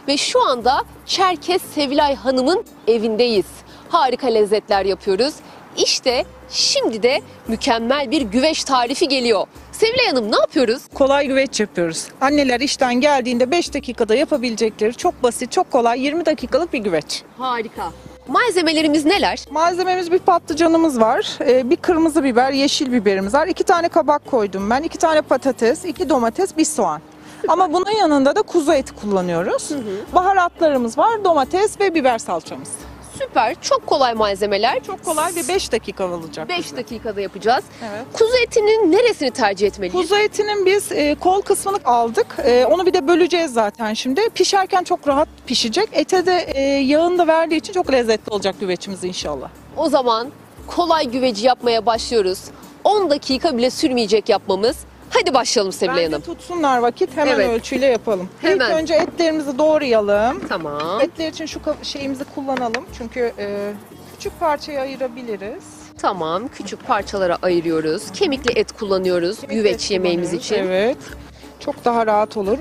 Ve şu anda Çerkez Sevilay Hanım'ın evindeyiz. Harika lezzetler yapıyoruz. İşte şimdi de mükemmel bir güveç tarifi geliyor. Sevilay Hanım, ne yapıyoruz? Kolay güveç yapıyoruz. Anneler işten geldiğinde 5 dakikada yapabilecekleri çok basit, çok kolay 20 dakikalık bir güveç. Harika. Malzemelerimiz neler? Malzememiz bir patlıcanımız var, bir kırmızı biber, yeşil biberimiz var. 2 tane kabak koydum ben, 2 tane patates, 2 domates, 1 soğan. Ama bunun yanında da kuzu eti kullanıyoruz. Baharatlarımız var, domates ve biber salçamız. Süper, çok kolay malzemeler. Çok kolay ve 5 dakika olacak. 5 dakikada yapacağız. Evet. Kuzu etinin neresini tercih etmeliyiz? Kuzu etinin biz kol kısmını aldık. Onu bir de böleceğiz zaten şimdi. Pişerken çok rahat pişecek. Ete de yağını da verdiği için çok lezzetli olacak güvecimiz inşallah. O zaman kolay güveci yapmaya başlıyoruz. 10 dakika bile sürmeyecek yapmamız. Hadi başlayalım Sevilay Hanım. Bence tutsunlar vakit. Hemen Evet. ölçüyle yapalım. Hemen. İlk önce etlerimizi doğrayalım. Tamam. Etler için şu şeyimizi kullanalım. Çünkü küçük parçaya ayırabiliriz. Tamam, küçük parçalara ayırıyoruz. Kemikli et kullanıyoruz güveç yemeğimiz için. Evet. Çok daha rahat olur.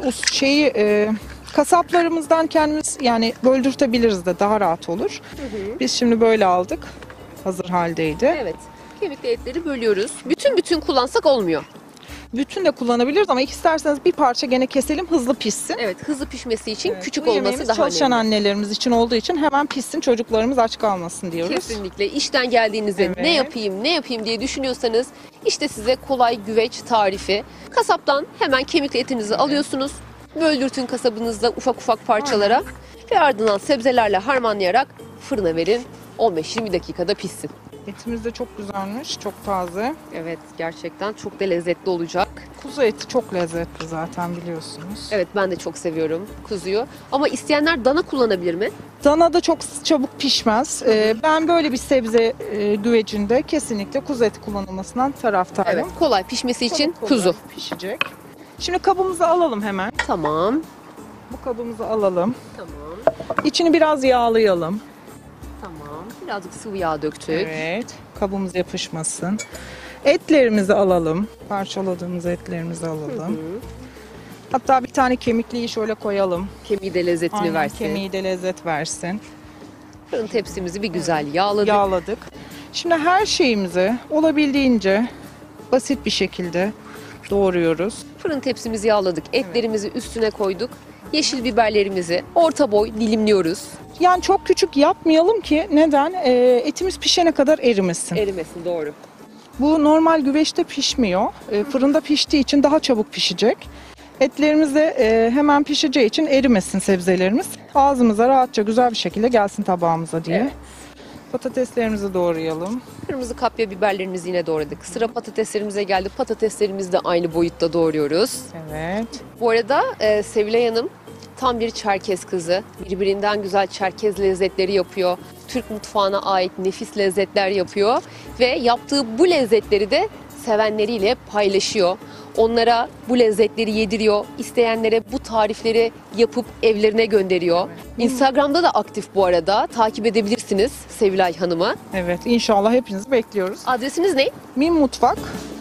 Kasaplarımızdan kendimiz yani böldürtebiliriz de daha rahat olur. Biz şimdi böyle aldık. Hazır haldeydi. Evet. Kemikli etleri bölüyoruz. Bütün kullansak olmuyor. Bütün de kullanabiliriz ama isterseniz bir parça gene keselim, hızlı pişsin. Evet, hızlı pişmesi için Evet, küçük bu olması yemeğimiz daha çalışan önemli. annelerimiz için olduğu için hemen pişsin, çocuklarımız aç kalmasın diyoruz. Kesinlikle. İşten geldiğinizde Evet. ne yapayım diye düşünüyorsanız işte size kolay güveç tarifi. Kasaptan hemen kemikli etinizi alıyorsunuz. Böldürtün kasabınızda ufak ufak parçalara ve ardından sebzelerle harmanlayarak fırına verin. 15-20 dakikada pişsin. Etimiz de çok güzelmiş, çok taze. Evet, gerçekten çok da lezzetli olacak. Kuzu eti çok lezzetli zaten biliyorsunuz. Evet, ben de çok seviyorum kuzuyu. Ama isteyenler dana kullanabilir mi? Dana da çok çabuk pişmez. Ben böyle bir sebze güvecinde kesinlikle kuzu eti kullanılmasından taraftarım. Evet, kolay pişmesi için Çok kolay kuzu. pişecek. Şimdi kabımızı alalım hemen. Tamam. Bu kabımızı alalım. Tamam. İçini biraz yağlayalım. Tamam. Birazcık sıvı yağ döktük. Evet. Kabımız yapışmasın. Etlerimizi alalım. Parçaladığımız etlerimizi alalım. Hatta bir tane kemikliyi şöyle koyalım. Kemiği de lezzetini Aynen, versin. kemiği de lezzet versin. Fırın tepsimizi bir güzel yağladık. Yağladık. Şimdi her şeyimizi olabildiğince basit bir şekilde doğruyoruz. Fırın tepsimizi yağladık. Etlerimizi üstüne koyduk. Yeşil biberlerimizi orta boy dilimliyoruz. Yani çok küçük yapmayalım ki neden? Etimiz pişene kadar erimesin. Erimesin, doğru. Bu normal güveçte pişmiyor. Fırında piştiği için daha çabuk pişecek. Etlerimiz de hemen pişeceği için erimesin sebzelerimiz. Ağzımıza rahatça güzel bir şekilde gelsin tabağımıza diye. Evet. Patateslerimizi doğrayalım. Kırmızı kapya biberlerimizi yine doğradık. Sıra patateslerimize geldi. Patateslerimizi de aynı boyutta doğruyoruz. Evet. Bu arada Sevilay Hanım tam bir Çerkez kızı. Birbirinden güzel Çerkez lezzetleri yapıyor. Türk mutfağına ait nefis lezzetler yapıyor. Ve yaptığı bu lezzetleri de sevenleriyle paylaşıyor. Onlara bu lezzetleri yediriyor. İsteyenlere bu tarifleri yapıp evlerine gönderiyor. Instagram'da da aktif bu arada. Takip edebilirsiniz Sevilay Hanım'ı. Evet, inşallah hepinizi bekliyoruz. Adresiniz ne? Min Mutfak.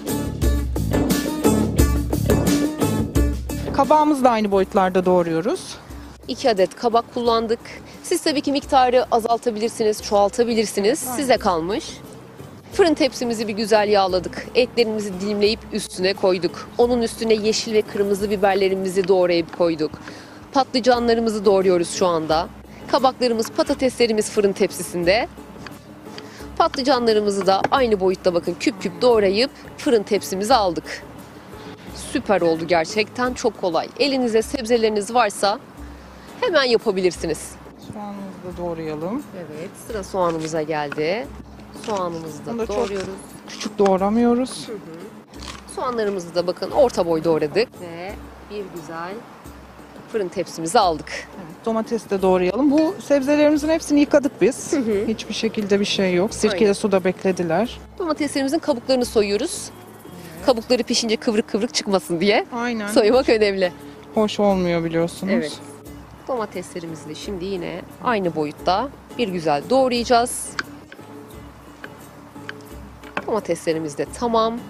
Kabağımızı da aynı boyutlarda doğruyoruz. 2 adet kabak kullandık. Siz tabii ki miktarı azaltabilirsiniz, çoğaltabilirsiniz. Size kalmış. Fırın tepsimizi bir güzel yağladık. Etlerimizi dilimleyip üstüne koyduk. Onun üstüne yeşil ve kırmızı biberlerimizi doğrayıp koyduk. Patlıcanlarımızı doğruyoruz şu anda. Kabaklarımız, patateslerimiz fırın tepsisinde. Patlıcanlarımızı da aynı boyutta bakın küp küp doğrayıp fırın tepsimize aldık. Süper oldu gerçekten, çok kolay. Elinizde sebzeleriniz varsa hemen yapabilirsiniz. Soğanımızı da doğrayalım. Evet, sıra soğanımıza geldi. Soğanımızı Bunu da da çok doğruyoruz. küçük doğramıyoruz. Soğanlarımızı da bakın orta boy doğradık ve bir güzel fırın tepsimize aldık. Evet, domates de doğrayalım. Bu sebzelerimizin hepsini yıkadık biz. Hiçbir şekilde bir şey yok. Sirkeli Aynen. suda beklediler. Domateslerimizin kabuklarını soyuyoruz. Kabukları pişince kıvrık kıvrık çıkmasın diye Aynen. soymak önemli. Hoş olmuyor biliyorsunuz. Evet. Domateslerimizi de şimdi yine aynı boyutta bir güzel doğrayacağız. Domateslerimiz de tamam.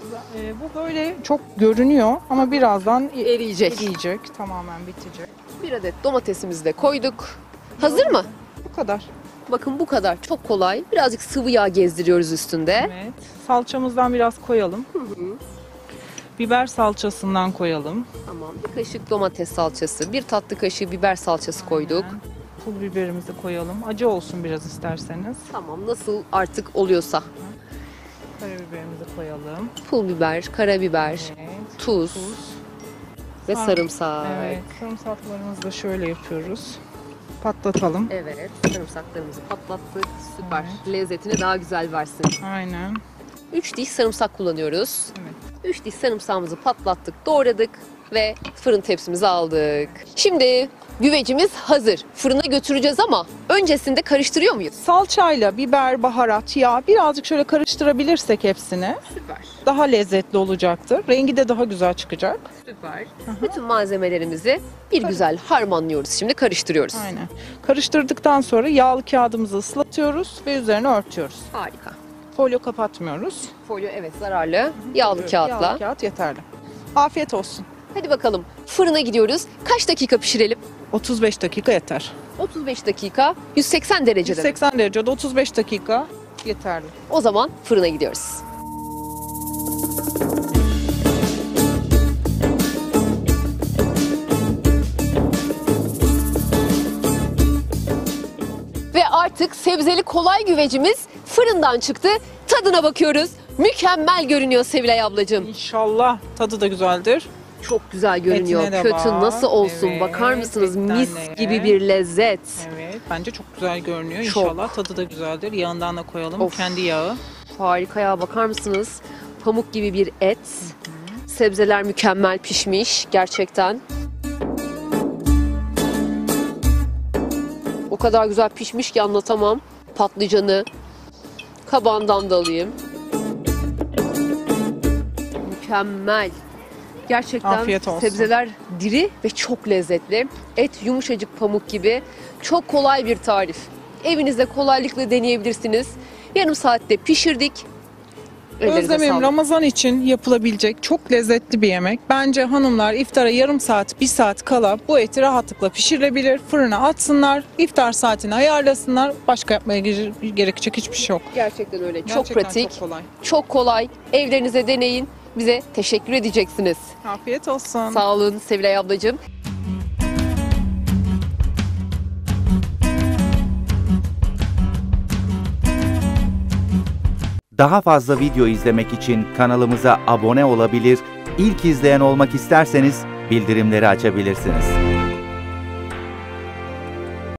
Bu böyle çok görünüyor ama birazdan Eriyecek. tamamen bitecek. Bir adet domatesimizi de koyduk. Hazır mı? Bu kadar. Bakın bu kadar, çok kolay. Birazcık sıvı yağ gezdiriyoruz üstünde. Evet. Salçamızdan biraz koyalım. Biber salçasından koyalım. Tamam, bir kaşık domates salçası, bir tatlı kaşığı biber salçası koyduk. Aynen. Pul biberimizi koyalım. Acı olsun biraz isterseniz. Tamam, nasıl artık oluyorsa. Karabiberimizi koyalım. Pul biber, karabiber, Evet. tuz ve Sar- sarımsak. Evet. Sarımsaklarımızı da şöyle yapıyoruz. Patlatalım. Evet, sarımsaklarımızı patlattık. Süper. Evet. Lezzetini daha güzel versin. Aynen. 3 diş sarımsak kullanıyoruz. Evet. 3 diş sarımsağımızı patlattık, doğradık ve fırın tepsimize aldık. Şimdi güvecimiz hazır. Fırına götüreceğiz ama öncesinde karıştırıyor muyuz? Salçayla biber, baharat, yağ birazcık şöyle karıştırabilirsek hepsini Süper. daha lezzetli olacaktır. Rengi de daha güzel çıkacak. Süper. Bütün malzemelerimizi bir güzel harmanlıyoruz. Şimdi karıştırıyoruz. Aynen. Karıştırdıktan sonra yağlı kağıdımızı ıslatıyoruz ve üzerine örtüyoruz. Harika. Folyo kapatmıyoruz. Folyo evet zararlı. Yağlı kağıtla. Yağlı kağıt yeterli. Afiyet olsun. Hadi bakalım fırına gidiyoruz. Kaç dakika pişirelim? 35 dakika yeter. 35 dakika 180 derecede. 180 derecede 35 dakika yeterli. O zaman fırına gidiyoruz. Ve artık sebzeli kolay güvecimiz fırından çıktı. Tadına bakıyoruz. Mükemmel görünüyor Sevilay ablacığım. İnşallah tadı da güzeldir. Çok güzel görünüyor. Etine de Kötü bak. nasıl olsun Evet, bakar mısınız? etten Mis de. gibi bir lezzet. Evet, bence çok güzel görünüyor. Çok. İnşallah tadı da güzeldir. Yağından da koyalım. Of. Kendi yağı. Harika ya, bakar mısınız? Pamuk gibi bir et. Sebzeler mükemmel pişmiş gerçekten. O kadar güzel pişmiş ki anlatamam. Patlıcanı kabağından da alayım. Mükemmel. Gerçekten Afiyet olsun. sebzeler diri ve çok lezzetli. Et yumuşacık pamuk gibi. Çok kolay bir tarif. Evinizde kolaylıkla deneyebilirsiniz. Yarım saatte pişirdik. Ellerinize Özlemim sağlık. Ramazan için yapılabilecek çok lezzetli bir yemek. Bence hanımlar iftara yarım saat, bir saat kala bu eti rahatlıkla pişirilebilir. Fırına atsınlar, iftar saatini ayarlasınlar. Başka yapmaya gerekecek hiçbir şey yok. Gerçekten öyle. Çok Gerçekten pratik, çok kolay. çok kolay. Evlerinize deneyin. Bize teşekkür edeceksiniz. Afiyet olsun. Sağ olun Sevilay ablacığım. Daha fazla video izlemek için kanalımıza abone olabilir, ilk izleyen olmak isterseniz bildirimleri açabilirsiniz.